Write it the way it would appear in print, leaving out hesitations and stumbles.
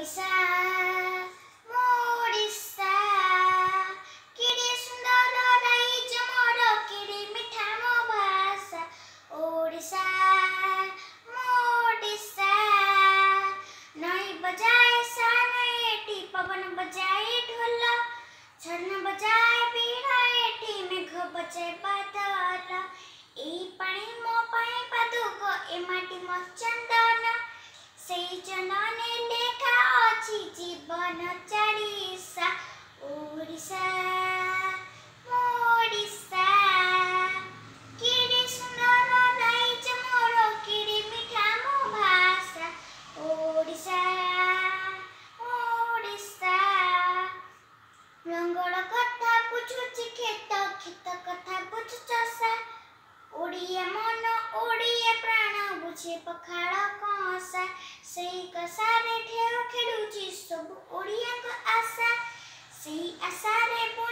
ओडिशा मोडिशा केडे सुंदर राइज मोर केडे मिठा मो भाषा ओडिशा मोडिशा नई बजाए सानएटी पवन बजाए ढोल छन्न बजाए बीड़ा एटी मेघ बजाए बादल एई पानी मो पाई पादुक ए माटी मो चंदन सेई जनने लेखा अछि जीवन चालीसा ओडिशा मोडिशा केडे सुंदर राइज मोर केडे मिठा मो भाषा ओडिशा मोडिशा रंगल कथा बुझुछि खेत खेत कथा बुझु चषा ओडिया मन ओडिया प्राण बुझे पखाड़ कसा सेई कसारे ढेउ खेलुछि सब ओडिया को आशा सेई आशा रे